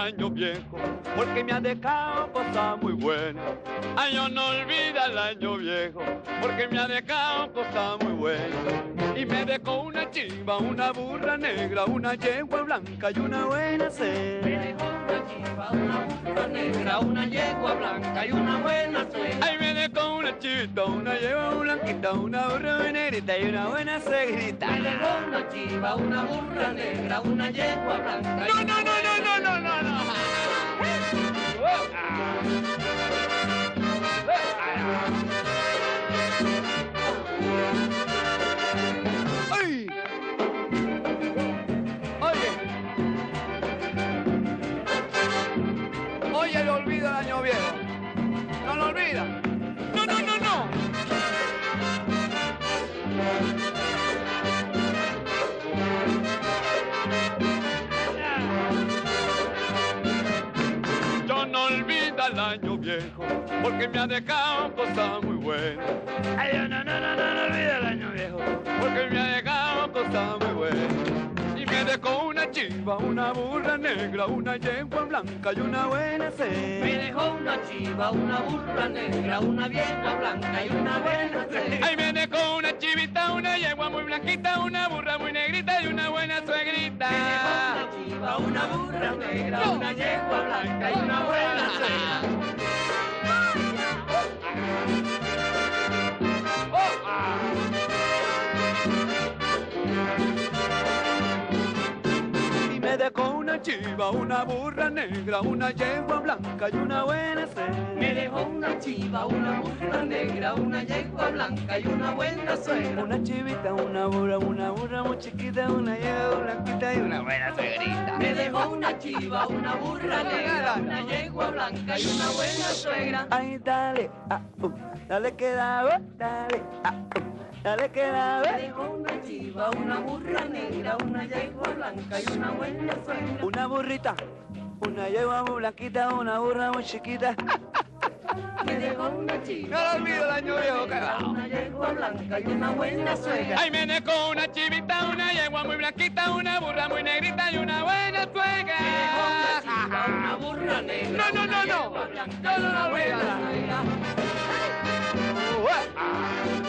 año viejo, porque me ha dejado cosas muy buenas. Ay, yo no olvido el año viejo, porque me ha dejado cosas muy buenas. Y me dejó una chiva, una burra negra, una yegua blanca y una buena sed. Me dejó una chiva, una burra negra, una yegua blanca y una buena suegra. Ay, me dejó una chivita, una yegua blanquita, una burra muy negrita y una buena suegrita. Me dejó una chiva, una burra negra, una yegua blanca y No, una no, no, no, no, no, no, no. ¡Ay! Oye, le olvida el año viejo. No lo olvida. No, no, no, no. Yo no olvido el año viejo, porque me ha dejado cosas muy buenas. Ay, yo no olvido el año viejo, porque me ha dejado cosas muy buenas. Y me dejó una chiva, una burra negra, una yegua blanca y una buena sed. Me dejó una chiva, una burra negra, una yegua blanca y una buena suegra. Ay, me dejó una chivita, una yegua muy blanquita, una burra muy negrita y una buena suegrita. Me dejó una chiva, una burra negra, una yegua blanca y una buena suegra. Y me dejó una chiva, una burra negra, una yegua blanca y una buena sed. Me dejó una chiva, una burra negra, una yegua blanca y una buena suegra. Una chivita, una burra muy chiquita, una yegua blanquita y una buena suegrita. Me dejó una chiva, una burra negra, una yegua blanca y una buena suegra. Ay, dale, dale que da, dale, dale que da. Me dejó una chiva, una burra negra, una yegua blanca y una buena suegra. Una burrita, una yegua muy blanquita, una burra muy chiquita. Me dejó una chiva, No lo olvido el año viejo, cagado. una yegua blanca y una buena suegra. Ay, me dejó una chivita, una yegua muy blanquita, una burra muy negrita y una buena suegra. Me dejó una chiva, una burra negra, No, no, no, una no. yegua blanca No, no, y una no, buena olvídala. suegra. Ah.